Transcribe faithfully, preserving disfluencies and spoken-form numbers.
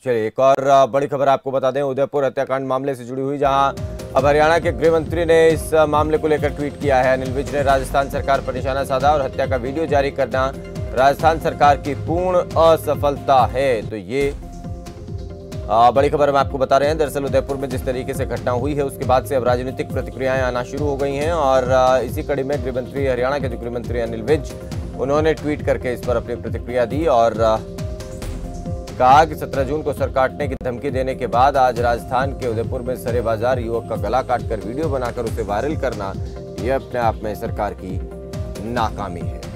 चलिए एक और बड़ी खबर आपको बता दें, उदयपुर हत्याकांड मामले से जुड़ी हुई, जहां अब हरियाणा के गृह मंत्री ने इस मामले को लेकर ट्वीट किया है। अनिल विज ने राजस्थान सरकार पर निशाना साधा और हत्या का वीडियो जारी करना राजस्थान सरकार की पूर्ण असफलता है। तो ये आ, बड़ी खबर हम आपको बता रहे हैं। दरअसल उदयपुर में जिस तरीके से घटना हुई है उसके बाद से अब राजनीतिक प्रतिक्रियाएं आना शुरू हो गई हैं और आ, इसी कड़ी में गृह मंत्री, हरियाणा के जो गृह मंत्री अनिल विज, उन्होंने ट्वीट करके इस पर अपनी प्रतिक्रिया दी और आ, कहा कि सत्रह जून को सर काटने की धमकी देने के बाद आज राजस्थान के उदयपुर में सरे बाजार युवक का गला काटकर वीडियो बनाकर उसे वायरल करना, यह अपने आप में सरकार की नाकामी है।